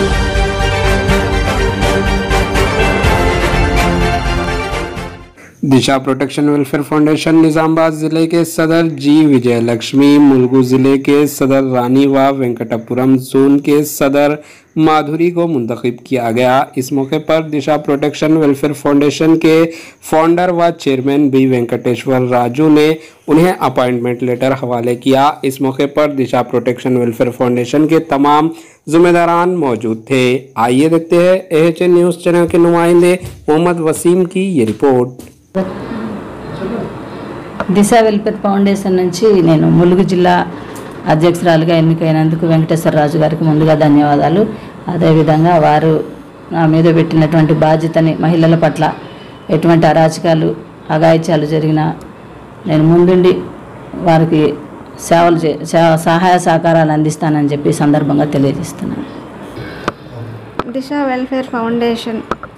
दिशा protection welfare foundation Nizamabad जिले के सदर जी विजय लक्ष्मी, मुलुगु जिले के सदर रानी व वेंकटपुरम जोन के सदर माधुरी को मुंतखब किया गया। इस मौके पर दिशा प्रोटेक्शन वेलफेयर फाउंडेशन के फाउंडर व चेयरमैन बी वेंकटेश्वर राजू ने उन्हें अपॉइंटमेंट लेटर हवाले किया। इस मौके पर दिशा प्रोटेक्शन वेलफेयर फाउंडेशन के तमाम जिम्मेदारान मौजूद थे। आइए देखते हैं AHN न्यूज़ चैनल के नुमाइंदे मोहम्मद वसीम की ये रिपोर्ट। దిశా వెల్ఫేర్ ఫౌండేషన్ నుంచి నేను ములుగు జిల్లా అధ్యక్షురాలుగా ఎన్నికైనందుకు వెంకటేశ్వర రాజు గారికి ముందుగా ధన్యవాదాలు। అదేవిధంగా వారు నా మీద పెట్టినటువంటి బాధ్యతని మహిళల పట్ల ఎటువంటి అరాచకాలు అఘాయిత్యాలు జరిగినా నేను ముందుండి వారికి సహాయ సహకారాలు అందిస్తానని చెప్పి సందర్భంగా తెలియజేస్తున్నాను। దిశా వెల్ఫేర్ ఫౌండేషన్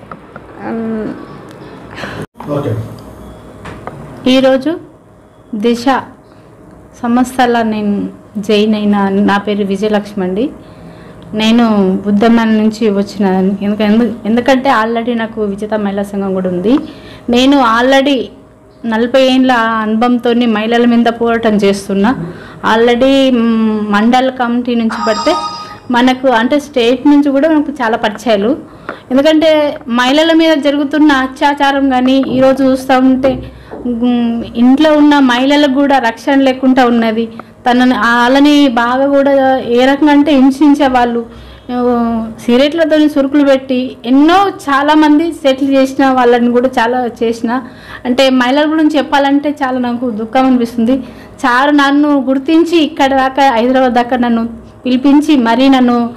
ఈరోజు దిశ సంస్థల నేను జైన్ అయిన నా పేరు విజయలక్ష్మి అండి। నేను బుద్ధమన్ నుంచి వచ్చిన ఎందుకంటే ఆల్రెడీ నాకు విజేత మహిళా సంఘం కూడా ఉంది। నేను ఆల్రెడీ 40 ఏళ్ళ అనుభవంతో మహిళల మీద పోరాటం చేస్తున్నా। ఆల్రెడీ మండల కమిటీ నుంచి పడితే మనకు అంటే స్టేట్ నుంచి కూడా మనకు చాలా పరిచయాలు। ఎందుకంటే మహిళల మీద జరుగుతున్న అత్యాచారం కానీ ఈరోజు చూస్తూ ఉంటే ఇంట్లో ఉన్న మహిళలకు కూడా రక్షణ లేకుండా ఉన్నది। వాళ్ళని బాగా కూడా ఏ రకంగా అంటే హింసించే వాళ్ళు సిగరెట్లతో సురుకులు పెట్టి ఎన్నో చాలామంది సెటిల్ చేసిన వాళ్ళని కూడా చాలా చేసిన అంటే మహిళల గురించి చెప్పాలంటే చాలా నాకు దుఃఖం అనిపిస్తుంది। చాలా నన్ను గుర్తించి ఇక్కడ దాకా హైదరాబాద్ దాకా నన్ను పిలిపించి మరీ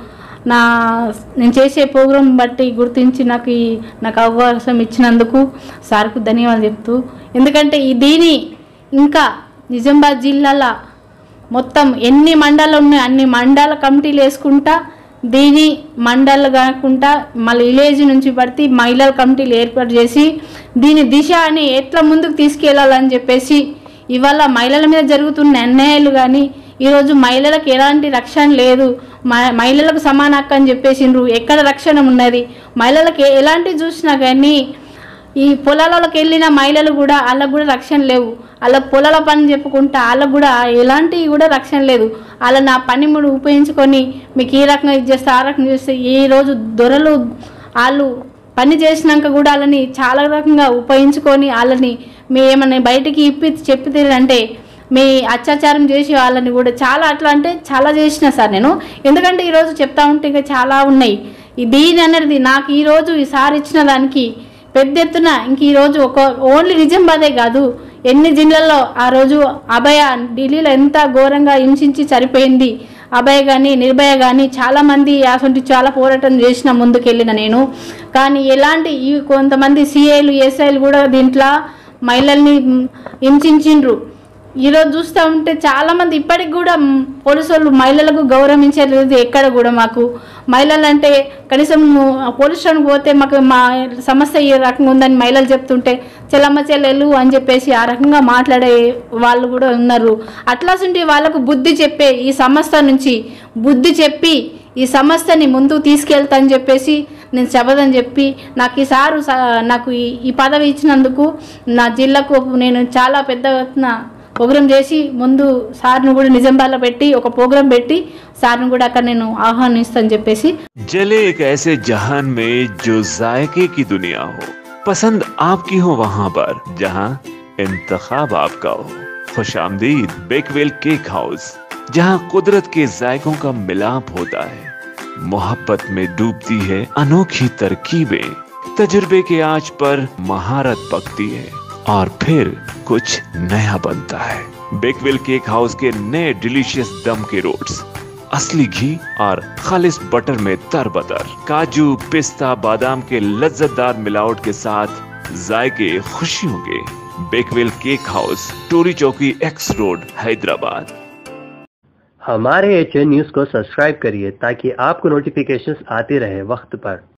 నేను చేసే ప్రోగ్రాం బట్టి గుర్తించి నాకు అవకాశం ఇచ్చినందుకు సార్కు ధన్యవాదాలు చెప్తూ, ఎందుకంటే దీని ఇంకా నిజామాబాద్ జిల్లాలో మొత్తం ఎన్ని మండలాలు ఉన్నాయో అన్ని మండల కమిటీలు వేసుకుంటా దీని మండలు కాకుండా మళ్ళీ విలేజ్ నుంచి పడితే మహిళల కమిటీలు ఏర్పాటు చేసి దీని దిశ అని ఎట్లా ముందుకు తీసుకెళ్లాలని చెప్పేసి ఇవాళ మహిళల మీద జరుగుతున్న అన్యాయాలు కానీ ఈరోజు మహిళలకు ఎలాంటి రక్షణ లేదు, మహిళలకు సమాన హక్కు అని చెప్పేసిండ్రు, ఎక్కడ రక్షణ ఉన్నది, మహిళలకు ఎలాంటి చూసినా కానీ ఈ పొలాలకు వెళ్ళిన మహిళలు కూడా వాళ్ళకు కూడా రక్షణ లేవు, వాళ్ళ పొలాల పని చెప్పుకుంటా వాళ్ళకు కూడా ఎలాంటి కూడా రక్షణ లేదు। వాళ్ళ నా పనిముడు ఉపయోగించుకొని మీకు ఈ రకంగా ఇది చేస్తే ఆ రకంగా చేస్తే ఈరోజు దొరలు వాళ్ళు పని చేసినాక కూడా వాళ్ళని చాలా రకంగా ఉపయోగించుకొని వాళ్ళని మీ ఏమన్నా బయటికి చెప్పితే మీ అత్యాచారం చేసి వాళ్ళని కూడా చాలా అట్లా అంటే చాలా చేసిన సార్ నేను। ఎందుకంటే ఈరోజు చెప్తా ఉంటే ఇంకా చాలా ఉన్నాయి। దీని అనేది నాకు ఈరోజు ఈసారి ఇచ్చిన దానికి పెద్ద ఎత్తున ఇంక ఈరోజు ఓన్లీ నిజామాబాదే కాదు ఎన్ని జిల్లాల్లో ఆ రోజు అభయ ఢిల్లీలో ఎంత ఘోరంగా హింసించి సరిపోయింది, అభయ కానీ నిర్భయ కానీ చాలామంది అసలు చాలా పోరాటం చేసిన ముందుకెళ్ళిన నేను। కానీ ఎలాంటి కొంతమంది CIలు SIలు కూడా దీంట్లో మహిళల్ని హింసించిండ్రు। ఈరోజు చూస్తూ ఉంటే చాలామంది ఇప్పటికి కూడా పోలీసు వాళ్ళు మహిళలకు గౌరవించలేదు ఎక్కడ కూడా। మాకు మహిళలు అంటే కనీసం పోలీస్ స్టేషన్కి పోతే మాకు మా సమస్య ఈ రకంగా ఉందని మహిళలు చెప్తుంటే చెల్లమ్మ చెల్లెలు అని చెప్పేసి ఆ రకంగా మాట్లాడే వాళ్ళు కూడా ఉన్నారు। అట్లాంటి వాళ్ళకు బుద్ధి చెప్పే ఈ సంస్థ నుంచి బుద్ధి చెప్పి ఈ సంస్థని ముందుకు తీసుకెళ్తా అని చెప్పేసి నేను శపథం చెప్పి నాకు ఈసారి నాకు ఈ పదవి ఇచ్చినందుకు నా జిల్లాకు నేను చాలా పెద్ద ఎత్తున ప్రోగ్రాం చేసి ముందు సార్ను కూడా నిజామాబాద్లో పెట్టి ఒక ప్రోగ్రాం పెట్టి సార్ను కూడా అక్కడ నేను ఆహ్వానిస్తాను చెప్పేసి। जले एक ऐसे जहान में जो जायके की दुनिया हो, पसंद आपकी हो वहाँ पर जहाँ इंतखाब आपका हो। खुशामदीद बेकवेल केक हाउस, जहाँ कुदरत के जायकों का मिलाप होता है, मोहब्बत में डूबती है अनोखी तरकीबें, तजुर्बे के आंच पर महारत पकती है और फिर कुछ नया बनता है। बेकवेल केक हाउस के नए डिलीशियस दम के रोट्स, असली घी और खालिस बटर में तरबतर, काजू पिस्ता बादाम के लज्जतदार मिलावट के साथ जायके खुशियों के। बेकवेल केक हाउस, टोरी चौकी X रोड, हैदराबाद। हमारे AHN न्यूज़ को सब्सक्राइब करिए ताकि आपको नोटिफिकेशंस आते रहे वक्त पर।